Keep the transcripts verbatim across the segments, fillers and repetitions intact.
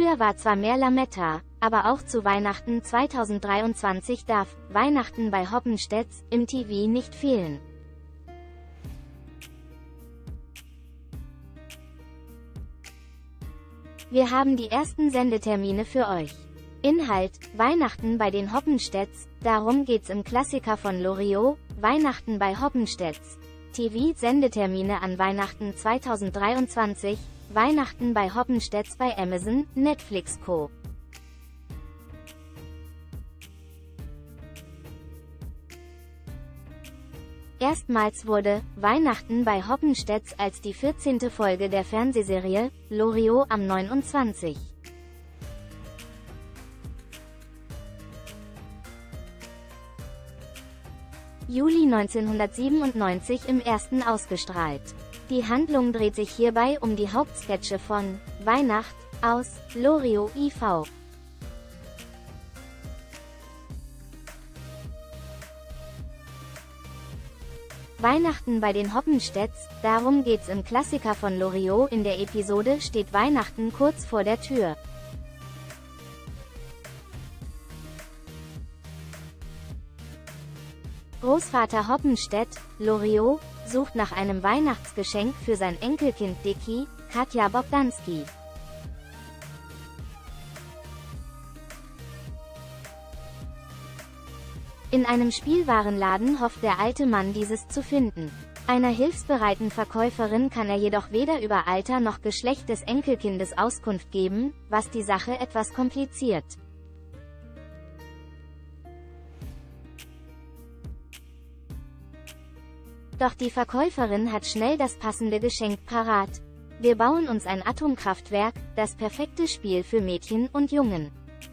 Früher war zwar mehr Lametta, aber auch zu Weihnachten zweitausenddreiundzwanzig darf Weihnachten bei Hoppenstedts im T V nicht fehlen. Wir haben die ersten Sendetermine für euch. Inhalt: Weihnachten bei den Hoppenstedts, darum geht's im Klassiker von Loriot, Weihnachten bei Hoppenstedts. T V-Sendetermine an Weihnachten zweitausenddreiundzwanzig, Weihnachten bei Hoppenstedts bei Amazon, Netflix Co. Erstmals wurde Weihnachten bei Hoppenstedts als die vierzehnte Folge der Fernsehserie Loriot am neunundzwanzigsten Juli neunzehnhundertsiebenundneunzig im ersten ausgestrahlt. Die Handlung dreht sich hierbei um die Hauptsketche von Weihnacht aus Loriot I V Weihnachten bei den Hoppenstedts, darum geht's im Klassiker von Loriot. In der Episode steht Weihnachten kurz vor der Tür. Großvater Hoppenstedt, Loriot, sucht nach einem Weihnachtsgeschenk für sein Enkelkind Dicky, Katja Bogdanski. In einem Spielwarenladen hofft der alte Mann, dieses zu finden. Einer hilfsbereiten Verkäuferin kann er jedoch weder über Alter noch Geschlecht des Enkelkindes Auskunft geben, was die Sache etwas kompliziert. Doch die Verkäuferin hat schnell das passende Geschenk parat. Wir bauen uns ein Atomkraftwerk, das perfekte Spiel für Mädchen und Jungen.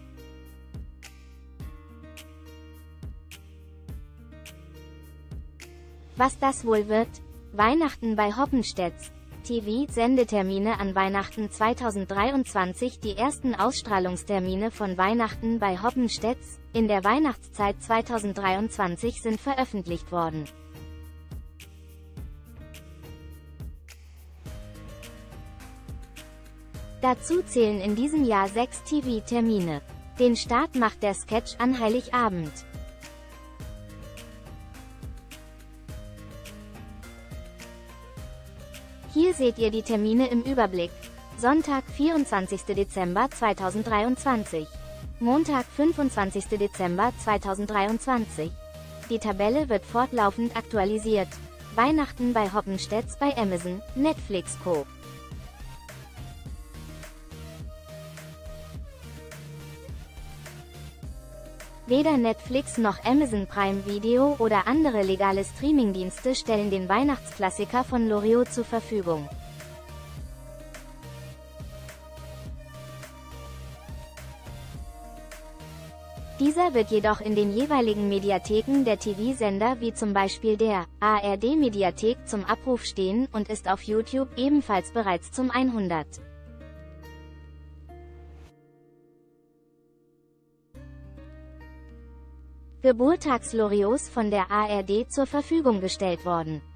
Was das wohl wird? Weihnachten bei Hoppenstedts. T V-Sendetermine an Weihnachten zweitausenddreiundzwanzig. Die ersten Ausstrahlungstermine von Weihnachten bei Hoppenstedts in der Weihnachtszeit zweitausenddreiundzwanzig sind veröffentlicht worden. Dazu zählen in diesem Jahr sechs T V-Termine. Den Start macht der Sketch an Heiligabend. Hier seht ihr die Termine im Überblick. Sonntag, vierundzwanzigster Dezember zweitausenddreiundzwanzig. Montag, fünfundzwanzigster Dezember zweitausenddreiundzwanzig. Die Tabelle wird fortlaufend aktualisiert. Weihnachten bei Hoppenstedts bei Amazon, Netflix Co. Weder Netflix noch Amazon Prime Video oder andere legale Streamingdienste stellen den Weihnachtsklassiker von Loriot zur Verfügung. Dieser wird jedoch in den jeweiligen Mediatheken der T V-Sender wie zum Beispiel der A R D-Mediathek zum Abruf stehen und ist auf YouTube ebenfalls bereits zum hundert. Geburtstags Loriots von der A R D zur Verfügung gestellt worden.